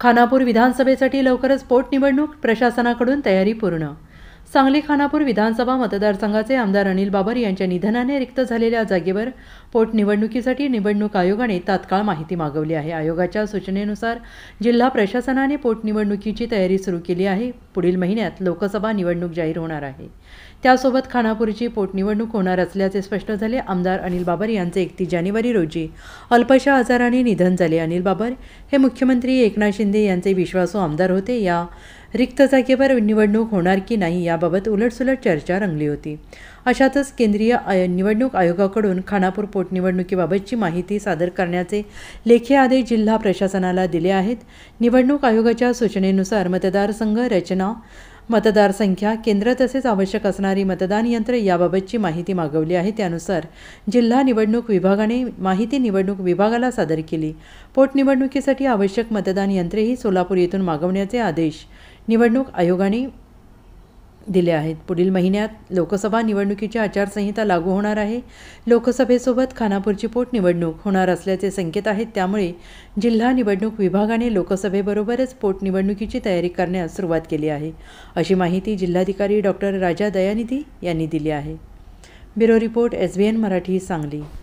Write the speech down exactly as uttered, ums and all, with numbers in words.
खानापूर विधानसभेसाठी लवकरच पोटनिवडणूक, प्रशासनाकडून तयारी पूर्ण। सांगली खानापूर विधानसभा मतदारसंघाचे आमदार अनिल बाबर यांच्या निधनाने रिक्त झालेल्या जागेवर पोटनिवडणुकीसाठी निवडणूक आयोगाने तात्काळ माहिती मागवली आहे। आयोगाच्या सूचनेनुसार जिल्हा प्रशासनाने पोटनिवडणुकीची तयारी सुरू केली आहे। पुढील महिन्यात लोकसभा निवडणूक जाहीर होणार आहे। त्यासोबत खानापूरची पोटनिवडणूक होणार असल्याचे स्पष्ट झाले। आमदार अनिल बाबर यांचे एकतीस जानेवारी रोजी अल्पशा आजाराने निधन झाले। अनिल बाबर हे मुख्यमंत्री एकनाथ शिंदे यांचे विश्वासू आमदार होते। या रिक्त जागेवर निवडणूक होणार की नाही याबाबत उलटसुलट चर्चा रंगली होती। अशातच केंद्रीय निवडणूक आयोगाकडून खानापूर पोटनिवडणुकीबाबतची माहिती सादर करण्याचे लेखी आदेश जिल्हा प्रशासनाला दिले आहेत। निवडणूक आयोगाच्या सूचनेनुसार मतदारसंघ रचना, मतदार संख्या, केंद्र तसेच आवश्यक असणारी मतदान यंत्र याबाबतची माहिती मागवली आहे। त्यानुसार जिल्हा निवडणूक विभागाने माहिती निवडणूक विभागाला सादर केली। पोटनिवडणुकीसाठी आवश्यक मतदान यंत्रेही सोलापूर येथून मागवण्याचे आदेश निवडणूक आयोगाने दिले आहेत। पुढील महिन्यात लोकसभा निवडणुकीची आचारसंहिता लागू होणार आहे। लोकसभेसोबत खानापूरची पोटनिवडणूक होणार असल्याचे संकेत आहेत। त्यामुळे जिल्हा निवडणूक विभागाने लोकसभेबरोबरच पोटनिवडणुकीची तयारी करण्यास सुरुवात केली आहे, अशी माहिती जिल्हाधिकारी डॉक्टर राजा दयानिधी यांनी दिली आहे। Bureau report, S B N Marathi, Sangli.